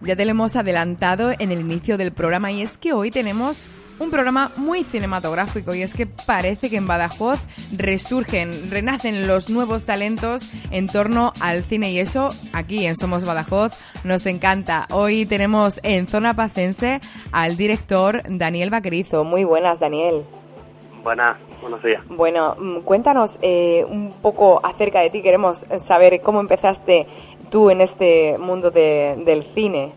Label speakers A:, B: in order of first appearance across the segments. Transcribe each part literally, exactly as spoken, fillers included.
A: Ya te lo hemos adelantado en el inicio del programa y es que hoy tenemos un programa muy cinematográfico y es que parece que en Badajoz resurgen, renacen los nuevos talentos en torno al cine y eso aquí en Somos Badajoz nos encanta. Hoy tenemos en Zona Pacense al director Daniel Vaquerizo. Muy buenas, Daniel.
B: Buenas, buenos días.
A: Bueno, cuéntanos eh, un poco acerca de ti. Queremos saber cómo empezaste tú en este mundo de, del cine.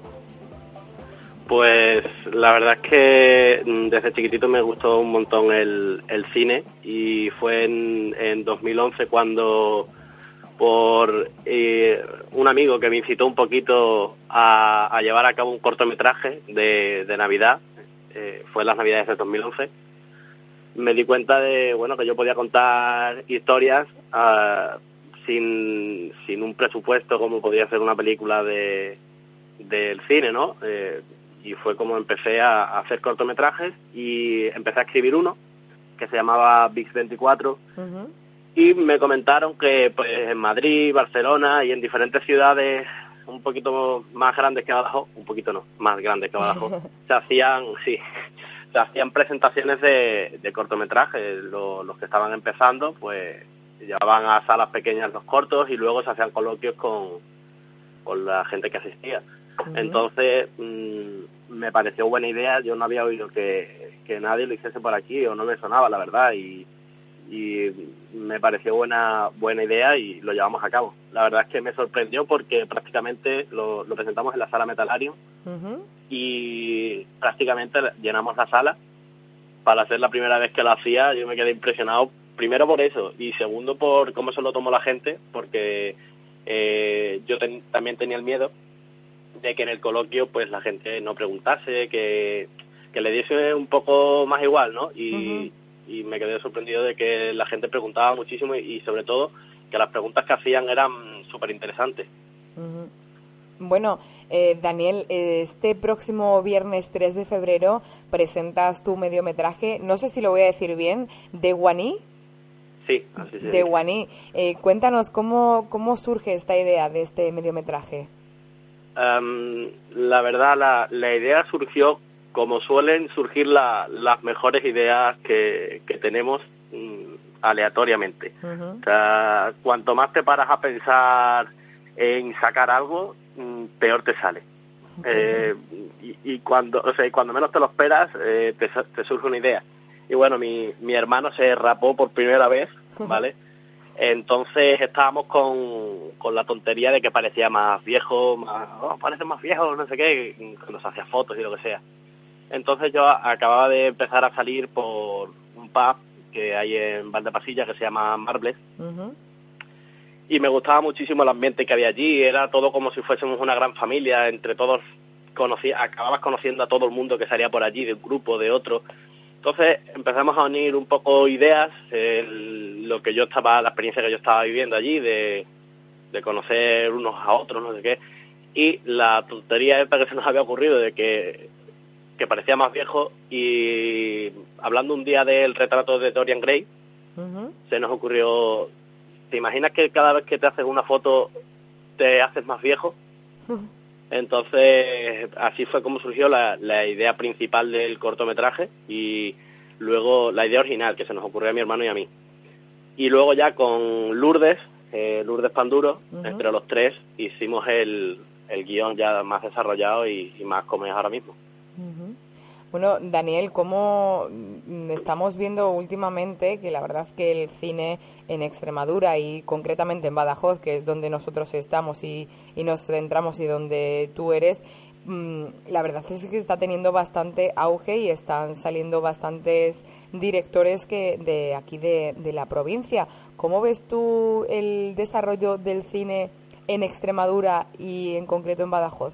B: Pues la verdad es que desde chiquitito me gustó un montón el, el cine y fue en, en dos mil once cuando por eh, un amigo que me incitó un poquito a, a llevar a cabo un cortometraje de, de Navidad, eh, fue en las Navidades de dos mil once, me di cuenta de bueno que yo podía contar historias uh, sin, sin un presupuesto como podía ser una película de del cine, ¿no? Eh, y fue como empecé a, a hacer cortometrajes y empecé a escribir uno que se llamaba VIX veinticuatro uh-huh. Y me comentaron que pues en Madrid, Barcelona y en diferentes ciudades un poquito más grandes que Badajoz, un poquito no, más grandes que Badajoz, se hacían, sí, se hacían presentaciones de, de cortometrajes. Los, los que estaban empezando pues llevaban a salas pequeñas los cortos y luego se hacían coloquios con, con la gente que asistía. Uh-huh. Entonces mmm, me pareció buena idea. Yo no había oído que, que nadie lo hiciese por aquí o no me sonaba, la verdad, y, y me pareció buena buena idea y lo llevamos a cabo. La verdad es que me sorprendió porque prácticamente lo, lo presentamos en la sala Metalarium uh-huh. y prácticamente llenamos la sala. Para ser la primera vez que lo hacía yo me quedé impresionado, primero por eso y segundo por cómo se lo tomó la gente, porque eh, yo ten, también tenía el miedo de que en el coloquio pues la gente no preguntase, que, que le diese un poco más igual, ¿no? Y, uh-huh. y me quedé sorprendido de que la gente preguntaba muchísimo y, y sobre todo que las preguntas que hacían eran súper interesantes.
A: Uh-huh. Bueno, eh, Daniel, este próximo viernes tres de febrero presentas tu mediometraje, no sé si lo voy a decir bien, de Guaní.
B: Sí, así se
A: De Guaní. Eh, cuéntanos cómo, cómo surge esta idea de este mediometraje.
B: Um, la verdad, la, la idea surgió como suelen surgir la, las mejores ideas que, que tenemos um, aleatoriamente. Uh-huh. O sea, cuanto más te paras a pensar en sacar algo, um, peor te sale. Sí. Eh, y, y cuando, o sea, cuando menos te lo esperas, eh, te, te surge una idea. Y bueno, mi, mi hermano se rapó por primera vez, ¿vale? Entonces estábamos con, con la tontería de que parecía más viejo, más, oh, parece más viejo, no sé qué, cuando se hacía fotos y lo que sea. Entonces yo acababa de empezar a salir por un pub que hay en Valdepasilla que se llama Marbles. Uh-huh. Y me gustaba muchísimo el ambiente que había allí, era todo como si fuésemos una gran familia, entre todos conocí, acababas conociendo a todo el mundo que salía por allí, de un grupo, de otro. Entonces empezamos a unir un poco ideas, el, lo que yo estaba, la experiencia que yo estaba viviendo allí, de, de conocer unos a otros, no sé qué, y la tontería esta que se nos había ocurrido de que, que parecía más viejo, y hablando un día del retrato de Dorian Gray, uh-huh. se nos ocurrió, ¿te imaginas que cada vez que te haces una foto te haces más viejo? Uh-huh. Entonces, así fue como surgió la, la idea principal del cortometraje y luego la idea original que se nos ocurrió a mi hermano y a mí. Y luego ya con Lourdes, eh, Lourdes Panduro, uh-huh. entre los tres hicimos el, el guión ya más desarrollado y, y más como es ahora mismo.
A: Uh-huh. Bueno, Daniel, ¿cómo estamos viendo últimamente que la verdad que el cine en Extremadura y concretamente en Badajoz, que es donde nosotros estamos y, y nos centramos y donde tú eres, mmm, la verdad es que está teniendo bastante auge y están saliendo bastantes directores que de aquí de, de la provincia. ¿Cómo ves tú el desarrollo del cine en Extremadura y en concreto en Badajoz?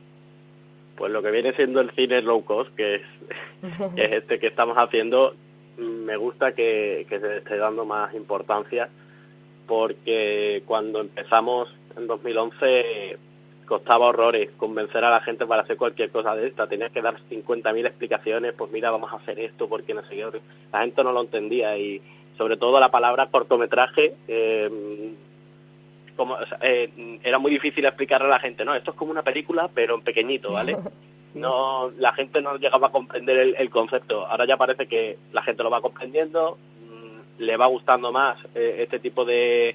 B: Pues lo que viene siendo el cine low cost, que es, que es este que estamos haciendo, me gusta que, que se le esté dando más importancia, porque cuando empezamos en dos mil once costaba horrores convencer a la gente para hacer cualquier cosa de esta. Tenías que dar cincuenta mil explicaciones, pues mira, vamos a hacer esto, porque no sé qué. La gente no lo entendía y sobre todo la palabra cortometraje, eh, como o sea, eh, era muy difícil explicarle a la gente, no, esto es como una película, pero en pequeñito, ¿vale? Sí. No, la gente no llegaba a comprender el, el concepto. Ahora ya parece que la gente lo va comprendiendo, mmm, le va gustando más eh, este tipo de,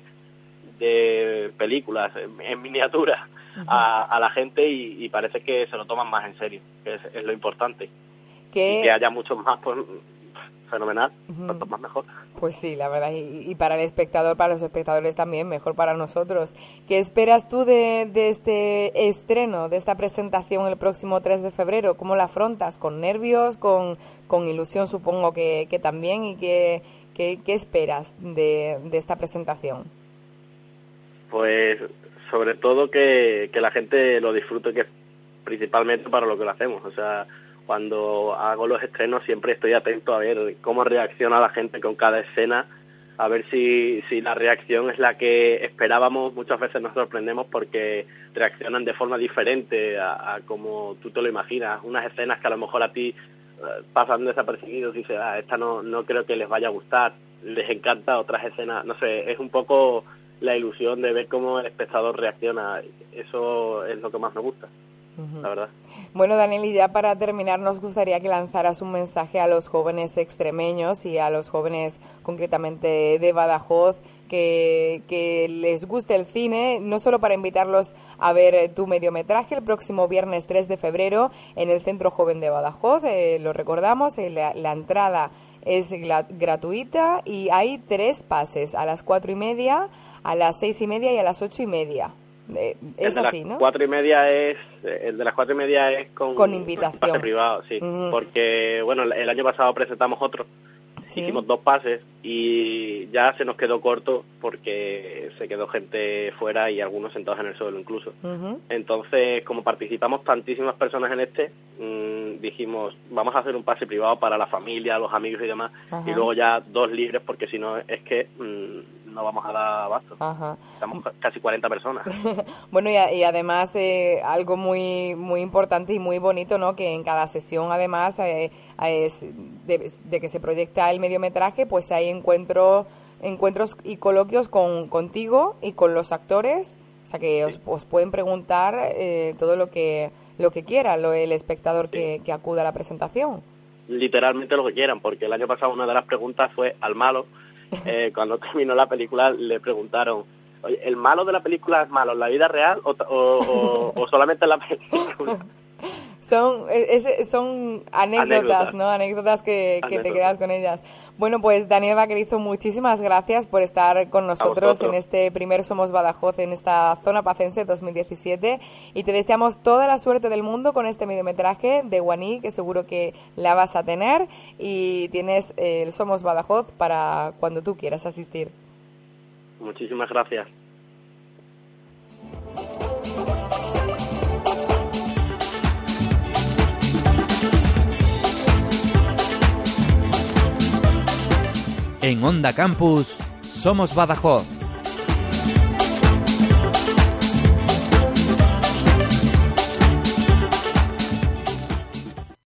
B: de películas en, en miniatura uh-huh. a, a la gente y, y parece que se lo toman más en serio, que es, es lo importante. ¿Qué? Y que haya muchos más, pues fenomenal, uh-huh. cuanto más mejor.
A: Pues sí, la verdad, y, y para el espectador, para los espectadores también, mejor para nosotros. ¿Qué esperas tú de, de este estreno, de esta presentación el próximo tres de febrero? ¿Cómo la afrontas? ¿Con nervios, con, con ilusión supongo que, que también? ¿Y qué, qué, qué esperas de, de esta presentación?
B: Pues sobre todo que, que la gente lo disfrute, que es principalmente para lo que lo hacemos, o sea... Cuando hago los estrenos siempre estoy atento a ver cómo reacciona la gente con cada escena, a ver si, si la reacción es la que esperábamos. Muchas veces nos sorprendemos porque reaccionan de forma diferente a, a como tú te lo imaginas. Unas escenas que a lo mejor a ti uh, pasan desapercibidos y dices, ah, esta no, no creo que les vaya a gustar, les encanta. Otras escenas, no sé, es un poco la ilusión de ver cómo el espectador reacciona. Eso es lo que más me gusta. La verdad.
A: Bueno, Daniel, y ya para terminar nos gustaría que lanzaras un mensaje a los jóvenes extremeños y a los jóvenes concretamente de Badajoz que, que les guste el cine, no solo para invitarlos a ver tu mediometraje el próximo viernes tres de febrero en el Centro Joven de Badajoz, eh, lo recordamos, eh, la, la entrada es la, gratuita y hay tres pases, a las cuatro y media, a las seis y media y a las ocho y media. Eh, es
B: el de
A: así,
B: las
A: ¿no?
B: Cuatro y media es el de las cuatro y media es con,
A: con invitación,
B: pase privado, sí, uh-huh. porque bueno, el año pasado presentamos otro, ¿sí? Hicimos dos pases y ya se nos quedó corto porque se quedó gente fuera y algunos sentados en el suelo incluso. Uh-huh. Entonces, como participamos tantísimas personas en este, mmm, dijimos vamos a hacer un pase privado para la familia, los amigos y demás, uh-huh. y luego ya dos libres porque si no es que mmm, no vamos a dar abasto. Ajá. Estamos casi cuarenta personas.
A: Bueno, y, y además eh, algo muy muy importante y muy bonito, ¿no? Que en cada sesión, además, eh, es de, de que se proyecta el mediometraje, pues hay encuentro, encuentros y coloquios con contigo y con los actores, o sea que os, sí. os pueden preguntar eh, todo lo que lo que quiera lo, el espectador sí. que, que acuda a la presentación.
B: Literalmente lo que quieran, porque el año pasado una de las preguntas fue al malo. Eh, cuando terminó la película le preguntaron, oye, ¿el malo de la película es malo en la vida real o, o, o, o solamente en la película?
A: Son es, son anécdotas, anécdotas, ¿no? Anécdotas que, que anécdotas. Te quedas con ellas. Bueno, pues Daniel Vaquerizo, muchísimas gracias por estar con nosotros en este primer Somos Badajoz en esta Zona Pacense dos mil diecisiete y te deseamos toda la suerte del mundo con este mediometraje de Guaní, que seguro que la vas a tener y tienes el Somos Badajoz para cuando tú quieras asistir.
B: Muchísimas gracias.
C: En Onda Campus, Somos Badajoz.